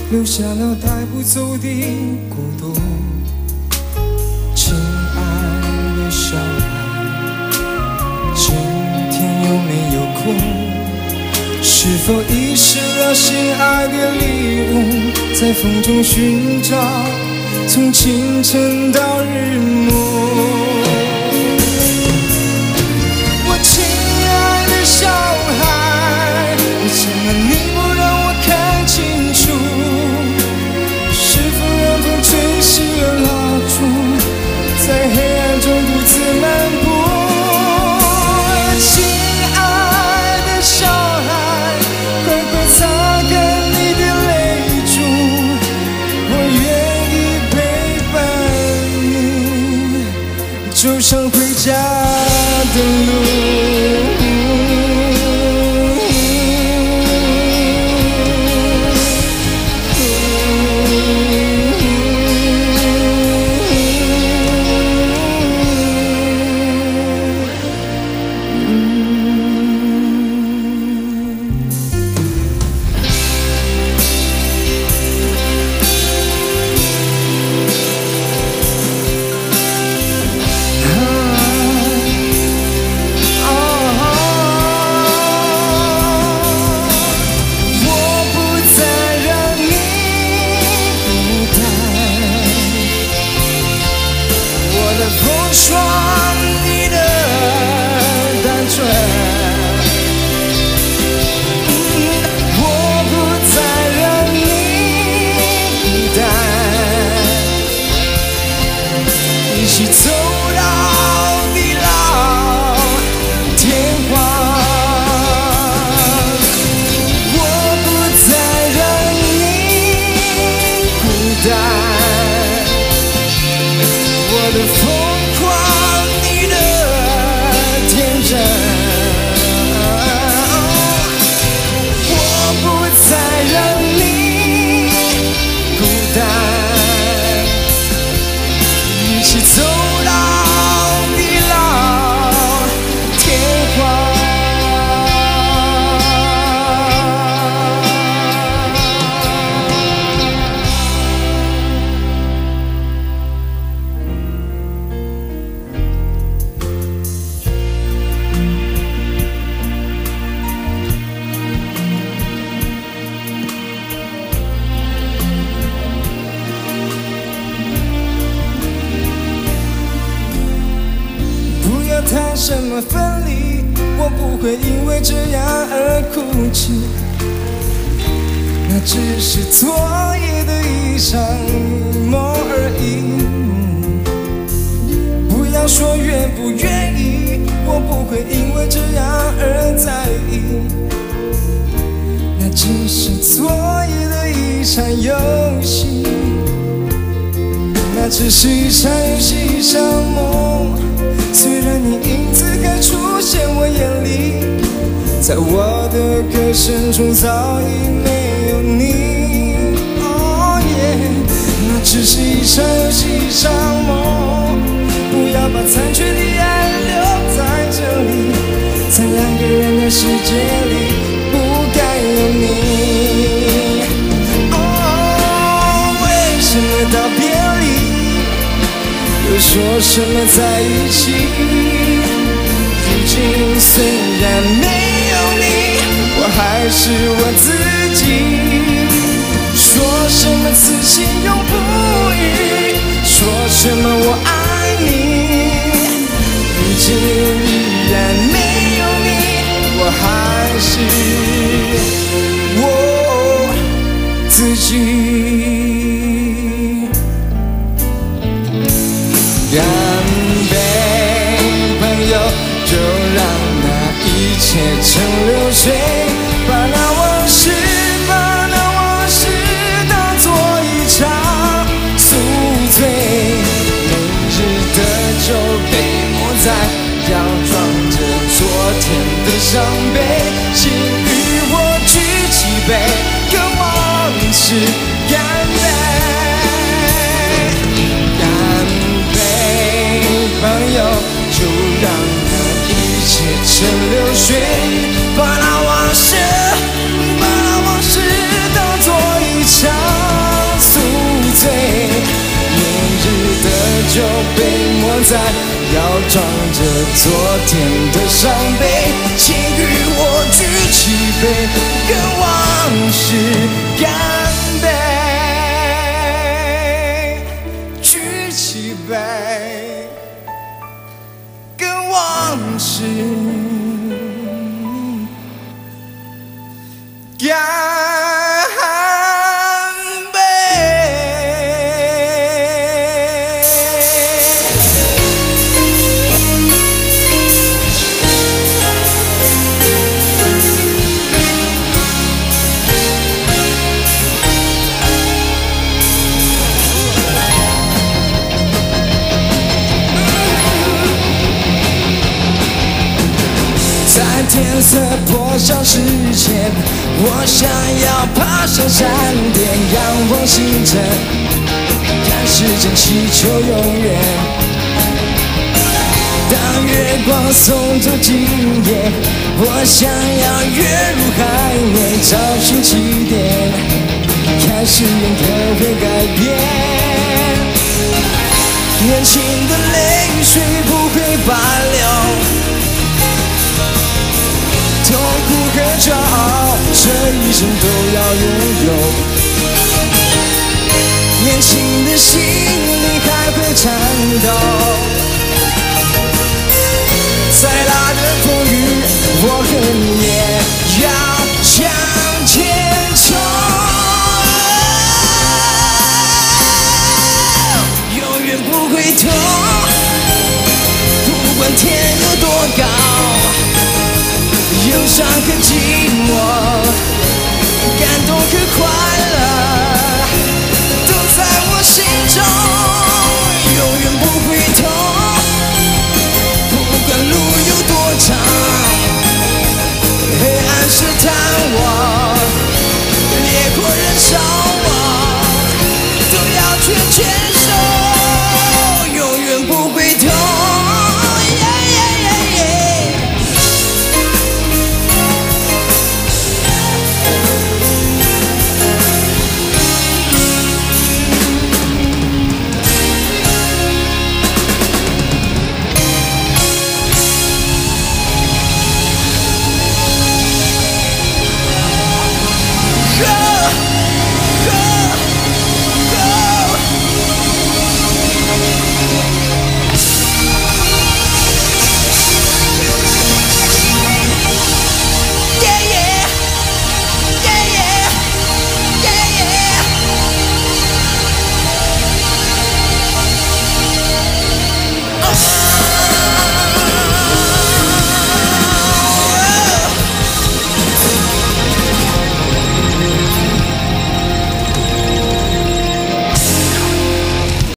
留下了带不走的孤独。亲爱的小孩，今天有没有哭？是否遗失了心爱的礼物？在风中寻找，从清晨到日暮。我亲爱的小孩，为什么你不让我看清楚？是否让风吹熄了蜡烛，在黑暗中独自漫步？亲爱的小孩，快快擦干你的泪珠，我愿意陪伴你走上回家的路。风霜你的单纯，我不再让你孤单，一起走到地老天荒。我不再让你孤单，我的风。走到地老天荒。谈什么分离，我不会因为这样而哭泣，那只是昨夜的一场梦而已。不要说愿不愿意，我不会因为这样而在意，那只是昨夜的一场游戏，那只是一场游戏，一场梦。虽然你影子还出现我眼里，在我的歌声中早已没有你。哦耶，那只是一场游戏，一场梦。不要把残缺的爱留在这里，在两个人的世界里不该有你。哦，为什么道别离？又说什么在一起？如今虽然没有你，我还是我自己。说什么此情永不渝，说什么我爱你。如今依然没有你，我还是我自己。干杯，朋友，就让那一切成流水，把那往事当作一场宿醉。明日的酒被抹在要装着昨天的伤悲，请与我举起杯，跟往事干杯。朋友，就让那一切成流水，把那往事当作一场在，要装着昨天的伤悲，请与我举起杯，跟往事干杯，举起杯，跟往事干杯。在天色破晓之前，我想要爬上山巅，仰望星辰，看时间祈求永远。当月光送走今夜，我想要跃入海面，找寻起点，看誓言可会改变。年轻的泪水不会罢留，痛苦和骄傲，这一生都要拥有。年轻的心里还会颤抖，再大的风雨，我和你。